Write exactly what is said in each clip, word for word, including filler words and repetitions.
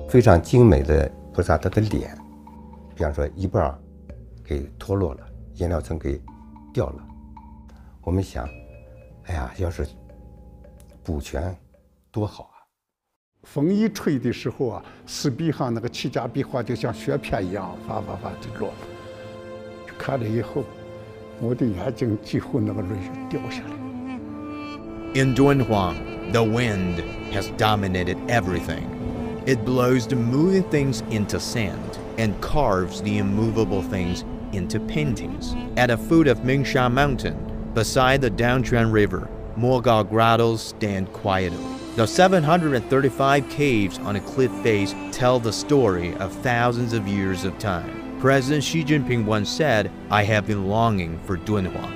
非常精美的菩萨他的脸，比方说一半给脱落了，颜料层给掉了。我们想，哎呀，要是补全多好啊！ 风一吹的时候啊，石壁上那个七家壁画就像雪片一样，哗哗哗就落。看了以后，我的眼睛几乎那个泪掉下来。 In Dunhuang, the wind has dominated everything. It blows the moving things into sand and carves the immovable things into paintings. At the foot of Mingshan Mountain, beside the Downchuan River, Mogao grottos stand quietly. The seven hundred thirty-five caves on a cliff face tell the story of thousands of years of time. President Xi Jinping once said, "I have been longing for Dunhuang."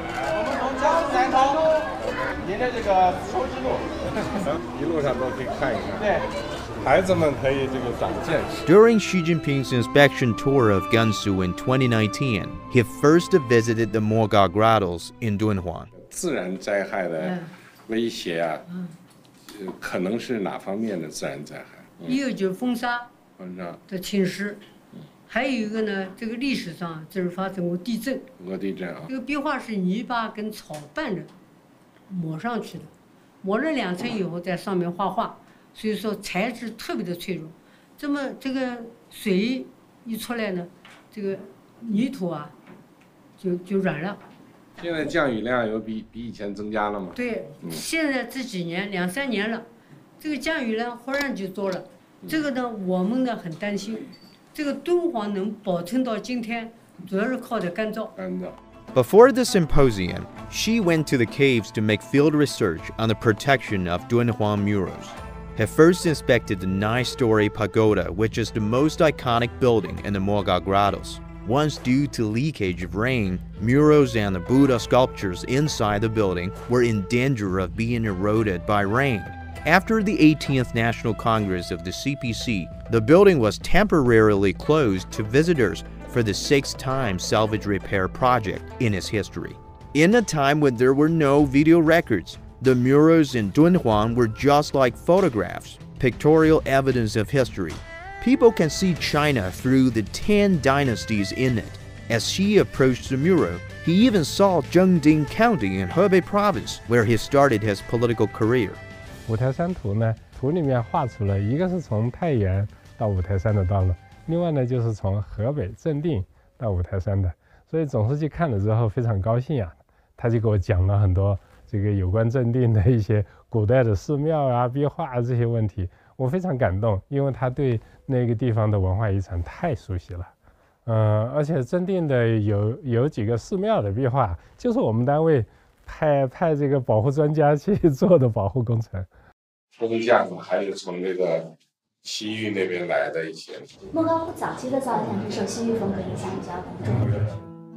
During Xi Jinping's inspection tour of Gansu in twenty nineteen, he first visited the Mogao grottos in Dunhuang. 自然灾害的威胁啊，可能是哪方面的自然灾害？ 一个就是风沙风沙的侵蚀，还有一个呢，这个历史上这是发生过地震。 俄地震啊。 这个壁画是泥巴跟草拌着抹上去的，抹了两层以后在上面画画，所以说材质特别的脆弱。这么这个水一出来呢，这个泥土啊就就软了。 现在降雨量有比比以前增加了吗？ 对，嗯、现在这几年两三年了，这个降雨量忽然就多了。这个呢，我们呢很担心，这个敦煌能保存到今天，主要是靠着干燥。 干燥。 Before the symposium, Xi went to the caves to make field research on the protection of Dunhuang murals. He first inspected the nine-story pagoda, which is the most iconic building in the Mogao grottos. Once due to leakage of rain, murals and the Buddha sculptures inside the building were in danger of being eroded by rain. After the eighteenth National Congress of the C P C, the building was temporarily closed to visitors for the sixth time salvage repair project in its history. In a time when there were no video records, the murals in Dunhuang were just like photographs, pictorial evidence of history. People can see China through the ten dynasties in it. As Xi approached the mural, he even saw Zhengding County in Hebei Province, where he started his political career. 五台山图呢，图里面画出了一个是从太原到五台山的道路，另外呢就是从河北正定到五台山的。所以总书记看了之后非常高兴啊，他就给我讲了很多这个有关正定的一些古代的寺庙啊、壁画啊这些问题。我非常感动，因为他对那个地方的文化遗产太熟悉了。呃，而且正定的有有几个寺庙的壁画，就是我们单位派派这个保护专家去做的保护工程。 工匠还是从这个西域那边来的一些。 莫高窟早期的造像是受西域风格影响比较重的。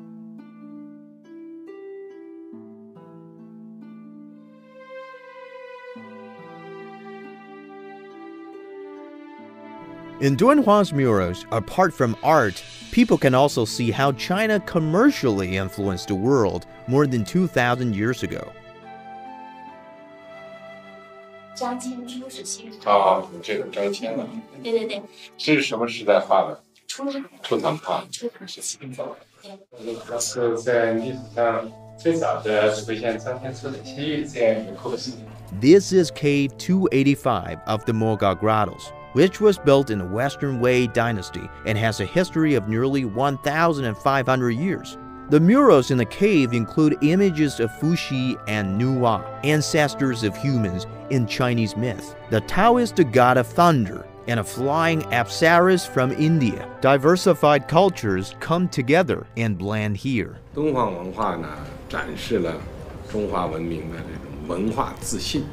In Dunhuang's murals, apart from art, people can also see how China commercially influenced the world more than two thousand years ago. 张骞出使西域。 啊，这个张骞呢？ 对对对。 这是什么时代画的？ 初唐。 初唐画。 初唐时期。 这是在历史上最早的出现张骞出使西域这样一个故事。 This is Cave two eighty-five of the Mogao grottos, which was built in the Western Wei dynasty and has a history of nearly one thousand five hundred years. The murals in the cave include images of Fuxi and Nuwa, ancestors of humans in Chinese myth, the Taoist god of thunder, and a flying apsaras from India. Diversified cultures come together and blend here. 敦煌文化呢，展示了中华文明的这种文化自信。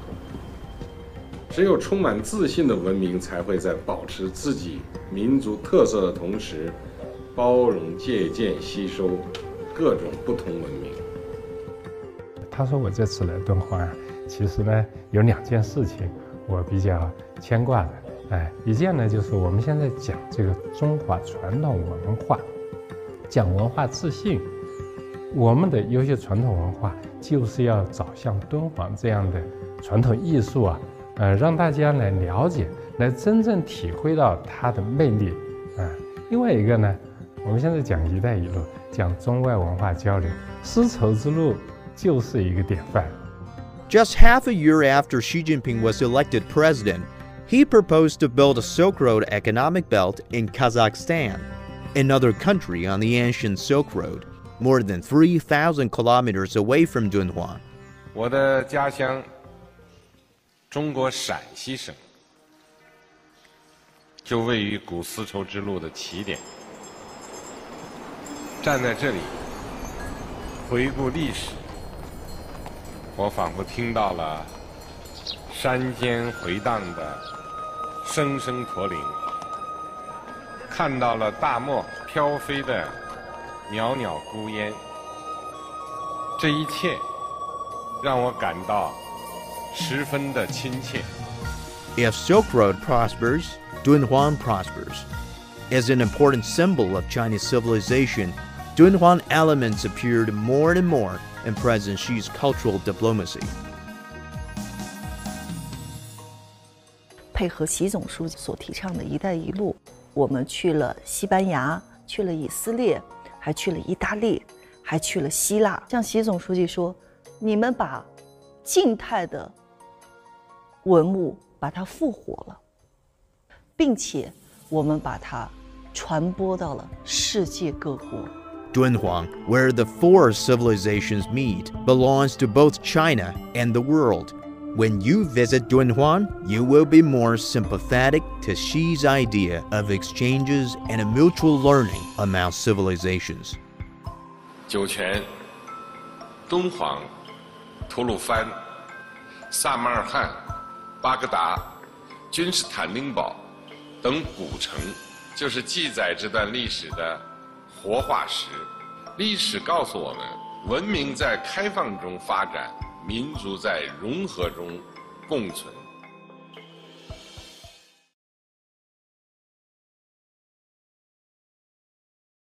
只有充满自信的文明，才会在保持自己民族特色的同时，包容、借鉴、吸收各种不同文明。 他说我这次来敦煌啊，其实呢有两件事情我比较牵挂的。哎，一件呢就是我们现在讲这个中华传统文化，讲文化自信，我们的优秀传统文化就是要找像敦煌这样的传统艺术啊。呃，让大家来了解， 来真正体会到它的魅力啊。另外一个呢，我们现在讲“一带一路”，讲中外文化交流，丝绸之路就是一个典范。 Just half a year after Xi Jinping was elected president, he proposed to build a Silk Road economic belt in Kazakhstan, another country on the ancient Silk Road, more than three thousand kilometers away from Dunhuang. 我的家乡，中国陕西省，就位于古丝绸之路的起点。站在这里，回顾历史，我仿佛听到了山间回荡的声声驼铃，看到了大漠飘飞的袅袅孤烟。这一切让我感到十分的亲切。 If Silk Road prospers, Dunhuang prospers. As an important symbol of Chinese civilization, Dunhuang elements appeared more and more in President Xi's cultural diplomacy. 配合习总书记所提倡的一带一路，我们去了西班牙，去了以色列，还去了意大利，还去了希腊。像习总书记说，你们把静态的文物把它复活了，并且我们把它传播到了世界各国。 Dunhuang, where the four civilizations meet, belongs to both China and the world. When you visit Dunhuang, you will be more sympathetic to Xi's idea of exchanges and a mutual learning among civilizations. 酒泉、敦煌、吐鲁番、萨马尔罕、巴格达、君士坦丁堡等古城，就是记载这段历史的活化石。历史告诉我们，文明在开放中发展，民族在融合中共存。